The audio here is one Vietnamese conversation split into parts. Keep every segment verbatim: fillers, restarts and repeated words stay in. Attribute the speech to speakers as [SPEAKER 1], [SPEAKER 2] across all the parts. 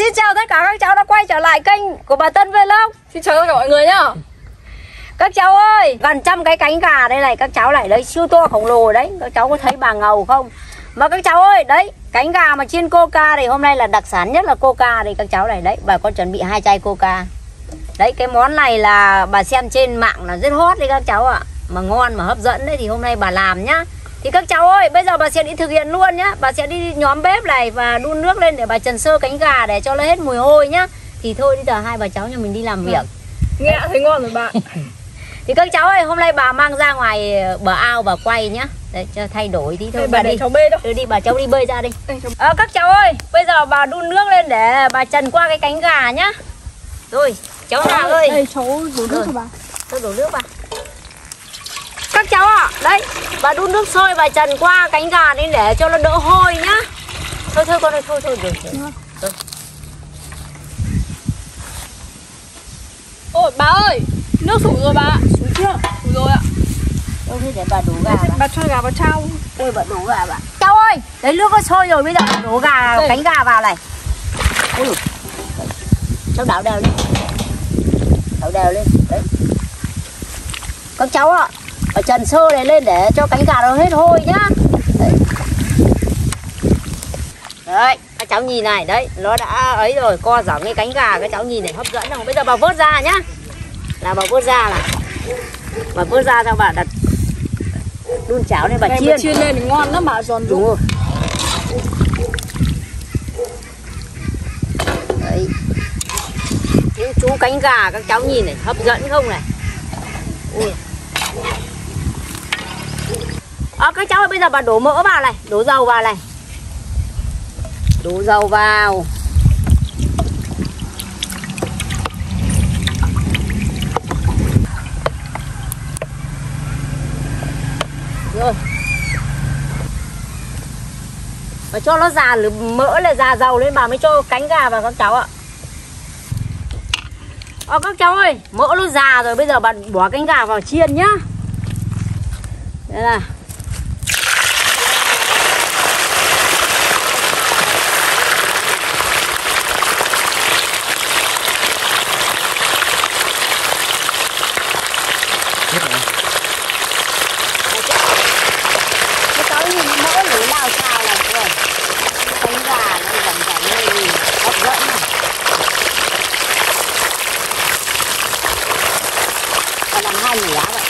[SPEAKER 1] Xin chào tất cả các cháu đã quay trở lại kênh của bà Tân Vlog.
[SPEAKER 2] Xin chào tất cả mọi người nhá.
[SPEAKER 1] Các cháu ơi, gần trăm cái cánh gà đây này, các cháu lại đấy, siêu to khổng lồ đấy. Các cháu có thấy bà ngầu không? Mà các cháu ơi, đấy, cánh gà mà chiên coca thì hôm nay là đặc sản nhất là coca đây các cháu này. Đấy, bà con chuẩn bị hai chai coca. Đấy, cái món này là bà xem trên mạng là rất hot đấy các cháu ạ. Mà ngon mà hấp dẫn đấy thì hôm nay bà làm nhá. Thì các cháu ơi, bây giờ bà sẽ đi thực hiện luôn nhá. Bà sẽ đi nhóm bếp này và đun nước lên để bà trần sơ cánh gà để cho nó hết mùi hôi nhá. Thì thôi bây giờ hai bà cháu nhà mình đi làm việc.
[SPEAKER 2] Ừ. Nghe thấy ngon rồi bạn.
[SPEAKER 1] Thì các cháu ơi, hôm nay bà mang ra ngoài bờ ao bà quay nhá. Để cho thay đổi tí thôi.
[SPEAKER 2] Đây,
[SPEAKER 1] bà,
[SPEAKER 2] bà
[SPEAKER 1] đi
[SPEAKER 2] để cháu bơi đâu.
[SPEAKER 1] Đi, đi bà cháu đi bơi ra đi.
[SPEAKER 2] Đây, cháu...
[SPEAKER 1] à, Các cháu ơi, bây giờ bà đun nước lên để bà trần qua cái cánh gà nhá. Rồi, cháu Hà ơi.
[SPEAKER 2] Đây cháu đổ nước cho bà.
[SPEAKER 1] Tôi đổ nước bà. Các cháu ạ, à, đấy, bà đun nước sôi bà trần qua cánh gà đi để cho nó đỡ hôi nhá. Thôi thôi con ơi, thôi thôi được rồi. Thôi.
[SPEAKER 2] Ôi bà ơi, nước sủi rồi bà.
[SPEAKER 1] Sủi chưa?
[SPEAKER 2] Sủi rồi ạ.
[SPEAKER 1] Đâu thế để bà đổ gà bà.
[SPEAKER 2] Bà cho gà vào trao.
[SPEAKER 1] Ôi bà đổ gà bà. Cháu ơi, đấy nước nó sôi rồi bây giờ bà đổ gà đây. Cánh gà vào này. Ôi dồi. Cháu đảo đều lên. Đảo đều lên. Đấy. Các cháu ạ, bà trần sơ này lên để cho cánh gà nó hết hôi nhá. Đấy. Đấy, các cháu nhìn này, đấy, nó đã ấy rồi, co giỏng cái cánh gà, các cháu nhìn này hấp dẫn không? Bây giờ bà vớt ra nhá. Là bà vớt ra này. Bà vớt ra cho bà đặt đun cháo này bà
[SPEAKER 2] đây,
[SPEAKER 1] chiên.
[SPEAKER 2] bà chiên lên thì ngon lắm bà, giòn
[SPEAKER 1] đúng rồi. Đấy. Những chú cánh gà các cháu nhìn này, hấp dẫn không này. Ui. À, các cháu ơi, bây giờ bà đổ mỡ vào này, đổ dầu vào này. Đổ dầu vào. Rồi. Và cho nó già mỡ là già dầu lên bà mới cho cánh gà vào các cháu ạ. À, các cháu ơi, mỡ nó già rồi, bây giờ bạn bỏ cánh gà vào chiên nhá. Đây là các cháu nhìn mỡ lưỡi nào xào là rồi. Cánh gà nó dần dần lên hấp dẫn này. Làm hai nửa vậy.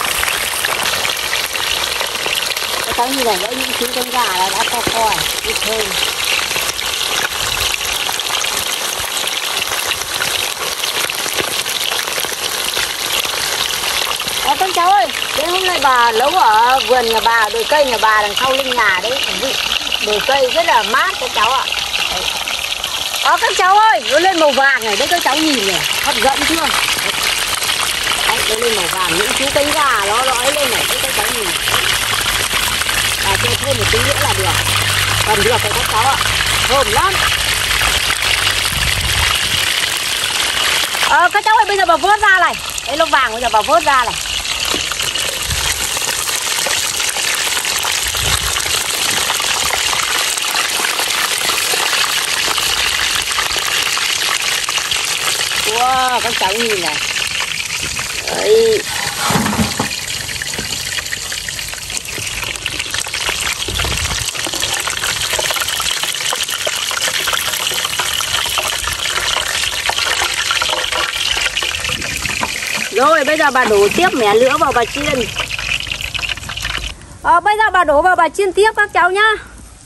[SPEAKER 1] Các cháu như này đấy, những chú cánh gà là đã co co này, ít thơm. À, các cháu ơi, đến hôm nay bà nấu ở vườn nhà bà, đồi cây nhà bà đằng sau lưng nhà đấy, vị đồi cây rất là mát các cháu ạ. Đấy. À, các cháu ơi, nó lên màu vàng này, đấy các cháu nhìn này, hấp dẫn chưa? Đấy. Đấy, nó lên màu vàng, những chú cánh gà nó nói lên này, đấy các cháu nhìn. Và cho thêm một tí nữa là được. Còn được phải các cháu ạ, thơm lắm. À, các cháu ơi, bây giờ bà vớt ra này, đấy nó vàng, bây giờ bà vớt ra này. Wow, các cháu nhìn này. Đấy. Rồi bây giờ bà đổ tiếp mẻ nữa vào bà chiên. À, bây giờ bà đổ vào bà chiên tiếp các cháu nhá.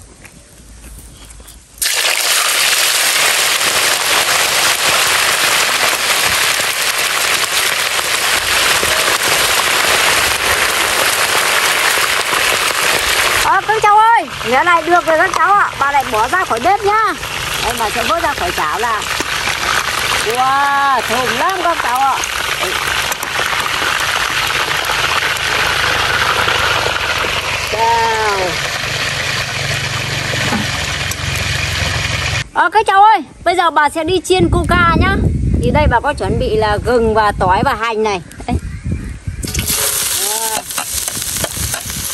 [SPEAKER 1] À, các cháu ơi, mẻ này được rồi các cháu ạ. Bà lại bỏ ra khỏi bếp nhá. Đây bà sẽ vớt ra khỏi chảo là. Wow, thơm lắm các cháu ạ. Đấy. Chào. À, các cháu ơi, bây giờ bà sẽ đi chiên coca nhá. Thì đây bà có chuẩn bị là gừng và tỏi và hành này. Đấy. À.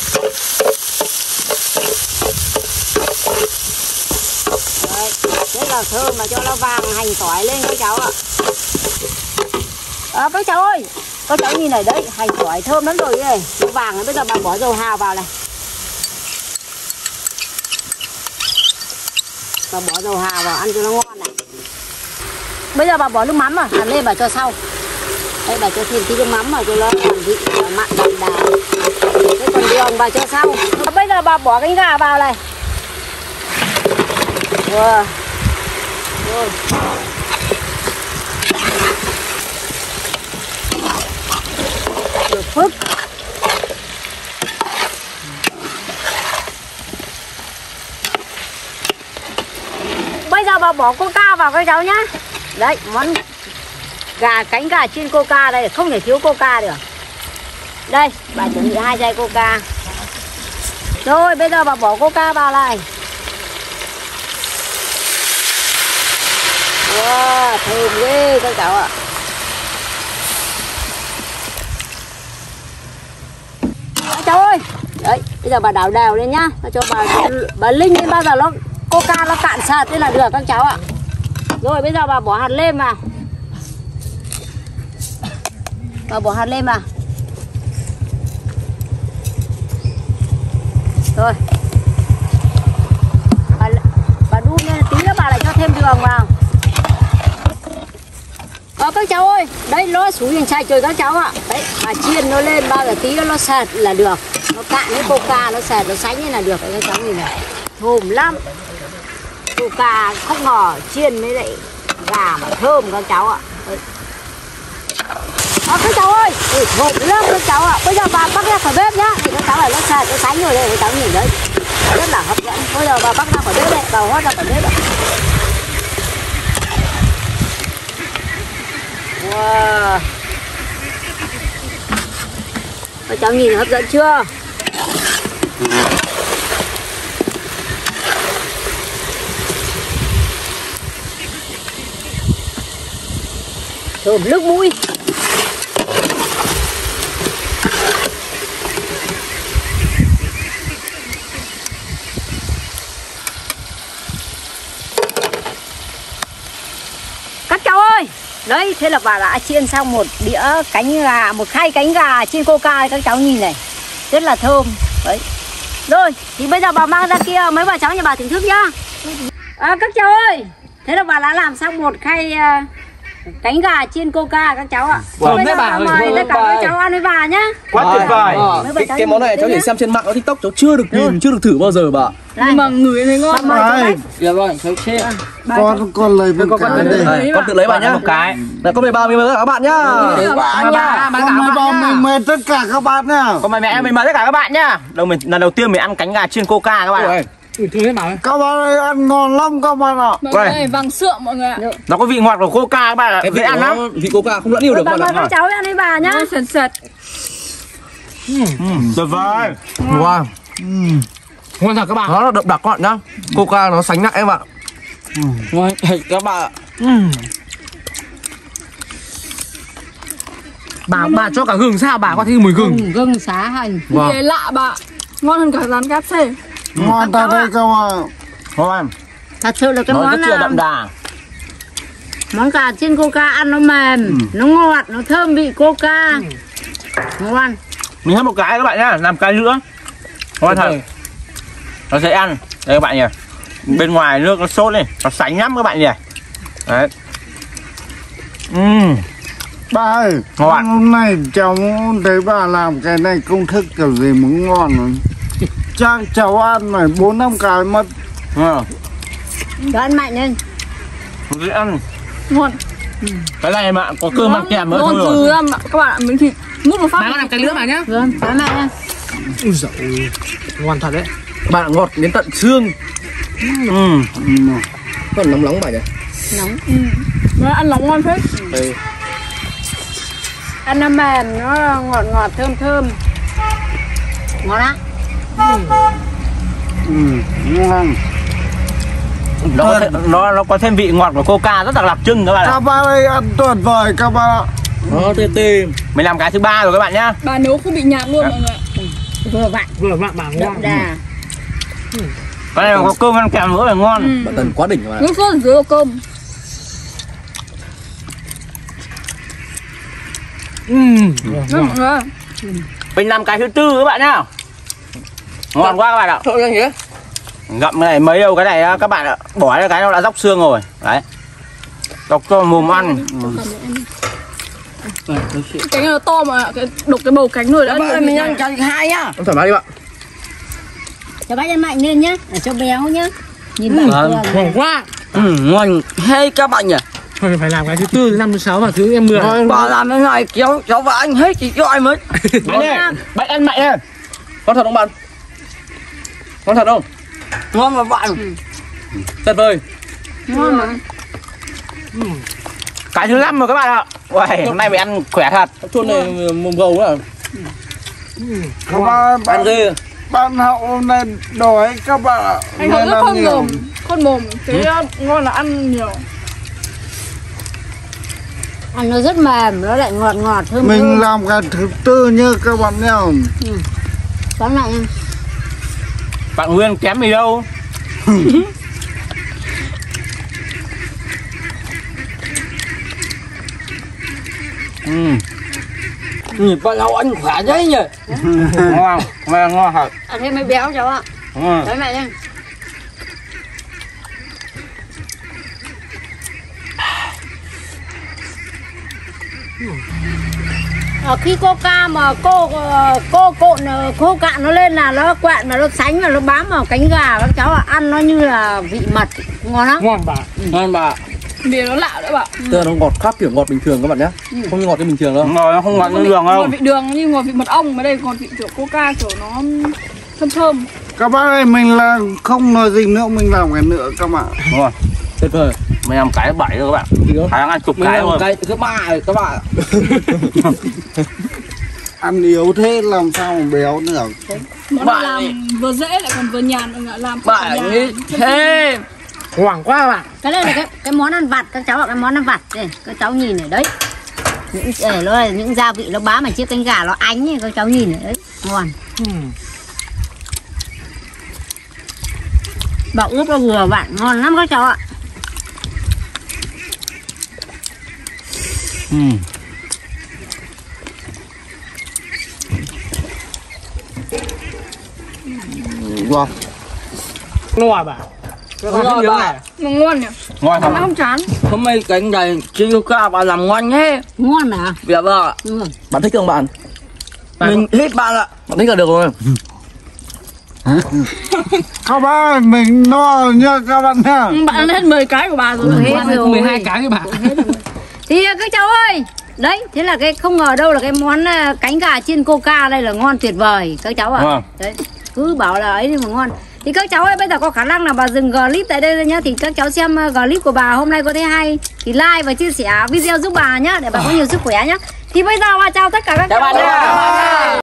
[SPEAKER 1] Đấy, là thơm mà cho nó vàng hành tỏi lên các cháu ạ. À, các cháu ơi, các cháu nhìn này đấy, hành tỏi thơm lắm rồi đây, nó vàng này, bây giờ bà bỏ dầu hào vào này. Bà bỏ dầu hào vào ăn cho nó ngon này. Bây giờ bà bỏ nước mắm mà, hẳn lên bà cho sau. Đây bà cho thêm tí nước mắm mà cho nó còn vị mặn đậm đà. Thế còn đường bà cho sau. Bây giờ bà bỏ cánh gà vào này. Wow. Rồi. Được phức. Bây giờ bà bỏ coca vào các cháu nhá. Đấy, món gà cánh gà chiên coca đây, không thể thiếu coca được. Đây, bà chuẩn bị hai chai coca. Rồi, bây giờ bà bỏ coca vào này. Wow, thơm ghê các cháu ạ. Các cháu ơi, đấy, bây giờ bà đảo đều lên nhá. Cho bà bà linh đến bao giờ nó coca nó cạn sệt thế là được các cháu ạ. Rồi bây giờ bà bỏ hạt lêm vào. Bà bỏ hạt lêm vào. Rồi. Bà, bà đun lên tí nữa bà lại cho thêm đường vào. Ờ, các cháu ơi, đấy nó xuống hình chai trời các cháu ạ. Đấy, bà chiên nó lên bao giờ tí nữa nó sệt là được. Nó cạn cái coca nó sệt nó sánh như là được các cháu nhìn này. Thơm lắm. Coca không ngò chiên với lại gà mà thơm các cháu ạ. À, các cháu ơi, thơm lắm các cháu ạ. Bây giờ bà bắt ra khỏi bếp nhá. Thì các cháu này nó sệt nó sánh rồi đây các cháu nhìn đấy. Rất là hấp dẫn. Bây giờ bà bắt ra khỏi bếp đây, bà hót ra khỏi bếp ạ. Wow. Các cháu nhìn hấp dẫn chưa? Thơm nước mũi. Các cháu ơi, đấy, thế là bà đã chiên xong một đĩa cánh gà, một khay cánh gà chiên coca các cháu nhìn này. Rất là thơm. Đấy. Rồi, thì bây giờ bà mang ra kia mấy bà cháu nhà bà thưởng thức nhá. À, các cháu ơi, thế là bà đã làm xong một khay uh, cánh gà chiên coca các cháu ạ.
[SPEAKER 3] Wow. Bây giờ bà
[SPEAKER 1] mời tất cả các cháu ăn với bà nhá.
[SPEAKER 3] Quá tuyệt vời.
[SPEAKER 4] Cái, cái món này cháu chỉ xem trên mạng, nó TikTok cháu chưa được nhìn, chưa được thử bao giờ bà.
[SPEAKER 2] Nhưng mà người thấy ngon.
[SPEAKER 3] Dạ vâng, cháu chê.
[SPEAKER 5] Con con lấy một cái đây.
[SPEAKER 4] Con tự lấy bà nhá.
[SPEAKER 3] Một cái.
[SPEAKER 4] Là con mời bà mình mời tất cả các bạn nhá.
[SPEAKER 5] Con mời bà mình mời tất cả các bạn nhá.
[SPEAKER 3] Còn mẹ mẹ mình mời tất cả các bạn nhá. Đầu mình lần đầu tiên mình ăn cánh gà chiên coca các bạn.
[SPEAKER 5] Các bạn ơi, ăn ngon lắm các bạn ạ.
[SPEAKER 2] Mọi người ơi, vàng sượng mọi người ạ.
[SPEAKER 3] Nó có vị ngọt của coca các bạn ạ.
[SPEAKER 4] Cái vị
[SPEAKER 3] ăn lắm.
[SPEAKER 4] vị coca không lẫn yêu được
[SPEAKER 1] Bà
[SPEAKER 4] các
[SPEAKER 1] mời
[SPEAKER 4] bạn
[SPEAKER 1] các cháu ăn với bà nhá.
[SPEAKER 2] Sệt sệt.
[SPEAKER 3] Tuyệt vời.
[SPEAKER 4] Wow.
[SPEAKER 3] Ngon thật các bạn.
[SPEAKER 4] Nó đậm đặc các bạn nhá. Coca nó sánh nặng em ạ.
[SPEAKER 3] Ngon các bạn. Bà bà cho cả gừng sao bà có thấy mùi gừng.
[SPEAKER 1] Gừng, gừng xá hành.
[SPEAKER 2] Wow. Gì lạ bà. Ngon hơn cả rán cáp xê.
[SPEAKER 5] Ngon thật đây các bạn.
[SPEAKER 3] Ngon.
[SPEAKER 1] Thật sự là cái
[SPEAKER 3] Nó
[SPEAKER 1] món
[SPEAKER 3] rất là
[SPEAKER 1] nào
[SPEAKER 3] đậm đà.
[SPEAKER 1] món gà chiên coca ăn nó mềm, ừ. nó ngọt, nó thơm vị coca. Ừ. Ngon.
[SPEAKER 3] Mình hết một cái các bạn nhá, làm cái nữa. Ngon thật. Nó dễ ăn. Đây các bạn nhỉ. Bên ngoài nước nó sốt này, nó sánh lắm các bạn nhỉ. Đấy. Uhm.
[SPEAKER 5] Bà ơi,
[SPEAKER 3] ngon.
[SPEAKER 5] Hôm nay cháu thấy bà làm cái này công thức kiểu gì muốn ngon rồi. Chắc cháu ăn phải bốn năm cái mất.
[SPEAKER 3] Ừ.
[SPEAKER 1] Cho ăn mạnh lên.
[SPEAKER 3] Dễ ăn.
[SPEAKER 2] Ngon.
[SPEAKER 3] Ừ. Cái này mà có cơm ăn kèm nữa thôi
[SPEAKER 2] rồi. Ngon dữ lắm các bạn ạ, miếng thịt mút một phát.
[SPEAKER 3] Bà có làm cái nữa bà nhá.
[SPEAKER 1] Rồi, cho ăn mạnh nha.
[SPEAKER 4] Ui giời ơi, ngon thật đấy. Bạn ngọt đến tận xương.
[SPEAKER 3] Ừ.
[SPEAKER 4] Còn nóng nóng bà nhỉ?
[SPEAKER 1] Nóng.
[SPEAKER 2] Ừ. Nó ăn nóng ngon phết.
[SPEAKER 4] Đây.
[SPEAKER 1] Ăn nó mềm, nó ngọt ngọt thơm thơm. Ngon lắm.
[SPEAKER 5] Ừ, ngon.
[SPEAKER 3] Nó có, thêm, nó nó có thêm vị ngọt của coca rất là đặc trưng các bạn ạ.
[SPEAKER 5] Các bạn ơi, ăn tuyệt vời các bạn ạ.
[SPEAKER 4] Nó tê tê.
[SPEAKER 3] Mình làm cái thứ ba rồi các bạn nhá.
[SPEAKER 2] Bà nấu không bị nhạt luôn mọi người ạ.
[SPEAKER 1] Vừa vặn.
[SPEAKER 3] Vừa vặn bà
[SPEAKER 1] đậm đà.
[SPEAKER 3] Cái này có cơm ăn kèm nữa là ngon.
[SPEAKER 4] Bạn Tần quá đỉnh các bạn ạ.
[SPEAKER 2] Nước sốt dưới có cơm.
[SPEAKER 4] Ừm.
[SPEAKER 2] Nó mọi người.
[SPEAKER 3] Mình làm cái thứ tư các bạn nhá. Ngon quá các bạn ạ.
[SPEAKER 4] Thôi anh nhé.
[SPEAKER 3] Ngậm cái này mấy đâu cái này các bạn ạ. Bỏ ra cái nó đã róc xương rồi. Đấy. Đọc cho mồm ăn.
[SPEAKER 2] Cái cánh này nó to mà cái đục cái bầu cánh rồi đã.
[SPEAKER 1] Mình ăn cho hai nhá.
[SPEAKER 4] Em thoải mái đi bạn.
[SPEAKER 1] Cho bác ăn mạnh lên nhá, để cho béo nhá. Nhìn bạn
[SPEAKER 4] Vâng, ngon quá.
[SPEAKER 6] Ừ, ngon hay các bạn nhỉ.
[SPEAKER 4] Thôi phải làm cái thứ tư, thứ năm, thứ sáu và thứ em mười.
[SPEAKER 6] Bà làm cái này kéo cháu và anh hết chỉ cho ai mới.
[SPEAKER 3] Bạn ơi, bạn ăn mạnh nha.
[SPEAKER 4] Ngon thật không bạn? Ngon thật không?
[SPEAKER 6] Ngon mà bạn.
[SPEAKER 4] Tuyệt vời.
[SPEAKER 1] ngon mà.
[SPEAKER 3] Cái thứ năm rồi các bạn ạ. Uầy, hôm nay mình ăn khỏe thật.
[SPEAKER 4] Chuôn này mồm gầu nữa.
[SPEAKER 5] Các bạn,
[SPEAKER 4] Ăn ghê.
[SPEAKER 5] bạn hậu hôm nay đói các bạn ạ.
[SPEAKER 2] Anh Hậu
[SPEAKER 5] Nên
[SPEAKER 2] rất
[SPEAKER 5] ăn
[SPEAKER 2] khôn
[SPEAKER 5] nhiều.
[SPEAKER 2] mồm. Khôn mồm. Thế ngon là ăn nhiều.
[SPEAKER 1] Ăn nó rất mềm, nó lại ngọt ngọt thơm
[SPEAKER 5] Mình
[SPEAKER 1] thơm.
[SPEAKER 5] làm cái thứ tư nhá các bạn nhá.
[SPEAKER 1] Tóm lại nha.
[SPEAKER 3] Bạn Nguyên kém gì đâu. Ừ.
[SPEAKER 6] Ừ, bạn Hậu anh khỏe đấy nhỉ.
[SPEAKER 3] Ngon, ngon, ngon thật.
[SPEAKER 1] Ăn thêm mới béo cháu ạ.
[SPEAKER 3] Ừ.
[SPEAKER 1] Tóm lại nha. Ở khi coca mà cô cô cộn cô cạn nó lên là nó quẹn mà nó sánh và nó bám vào cánh gà các cháu ạ, ăn nó như là vị mật, ngon lắm.
[SPEAKER 4] Ngon bà.
[SPEAKER 6] Ngon bà.
[SPEAKER 2] Vì nó lạ nữa bạn.
[SPEAKER 4] Tức là nó ngọt khác kiểu ngọt bình thường các bạn nhé. Không như ngọt như bình thường đâu.
[SPEAKER 3] Ngồi nó không ngọt như đường
[SPEAKER 2] Ngọt
[SPEAKER 3] đâu.
[SPEAKER 2] vị đường như ngọt vị mật ong, ở đây còn vị kiểu coca kiểu nó thơm thơm.
[SPEAKER 5] Các bác ơi, mình là không nói gì nữa, mình làm cái nữa các bạn.
[SPEAKER 3] Đúng rồi.
[SPEAKER 4] Tuyệt vời.
[SPEAKER 3] Mình làm cái bảy rồi các bạn.
[SPEAKER 4] Gì đó?
[SPEAKER 3] Khả năng ăn chục
[SPEAKER 6] Mình
[SPEAKER 3] cái
[SPEAKER 6] làm
[SPEAKER 3] rồi.
[SPEAKER 6] cái thứ ba rồi các bạn.
[SPEAKER 5] Ăn yếu thế làm sao mà béo nữa.
[SPEAKER 2] Món này
[SPEAKER 6] Bạn
[SPEAKER 2] làm vừa dễ lại còn vừa nhàn, mọi người làm
[SPEAKER 6] Bạn
[SPEAKER 2] cả nhà.
[SPEAKER 6] ấy thế.
[SPEAKER 4] Hoảng quá các bạn.
[SPEAKER 1] Cái này là cái cái món ăn vặt các cháu ạ, cái món ăn vặt đây các cháu nhìn này đấy, những để nó là những gia vị nó bám ở chiếc cánh gà nó ánh ấy, các cháu nhìn này đấy, ngon. Bọc ướp nó vừa vặn ngon lắm các cháu ạ.
[SPEAKER 3] Ừ.
[SPEAKER 6] Ngon.
[SPEAKER 4] Ngon bà. Cái con
[SPEAKER 6] Ngon
[SPEAKER 4] thích
[SPEAKER 6] bà.
[SPEAKER 4] này.
[SPEAKER 2] Nó ngon nhỉ.
[SPEAKER 3] Ngon thật.
[SPEAKER 2] Nó không chán.
[SPEAKER 6] Hôm nay cánh này trên coca bạn làm ngon nhé.
[SPEAKER 1] Ngon à?
[SPEAKER 6] Dạ vâng ạ.
[SPEAKER 1] Ừ.
[SPEAKER 4] Bạn thích không bạn?
[SPEAKER 6] Mình hết bạn ạ.
[SPEAKER 4] Bạn thích là được rồi.
[SPEAKER 5] Các bác ơi, mình no nha các bạn nha.
[SPEAKER 2] Ừ, bạn ăn hết mười cái của bà rồi.
[SPEAKER 1] Hết rồi.
[SPEAKER 4] mười hai cái các bạn.
[SPEAKER 1] Thì các cháu ơi, đấy, thế là cái không ngờ đâu là cái món à, cánh gà chiên coca đây là ngon tuyệt vời các cháu ạ.
[SPEAKER 3] Vâng.
[SPEAKER 1] Đấy, cứ bảo là ấy nhưng mà ngon. Thì các cháu ơi, bây giờ có khả năng là bà dừng clip tại đây rồi nhá. Thì các cháu xem uh, clip của bà hôm nay có thấy hay thì like và chia sẻ video giúp bà nhá, để bà có nhiều sức khỏe nhá. Thì bây giờ bà chào tất cả các
[SPEAKER 3] Chào
[SPEAKER 1] cháu.
[SPEAKER 3] bạn nha.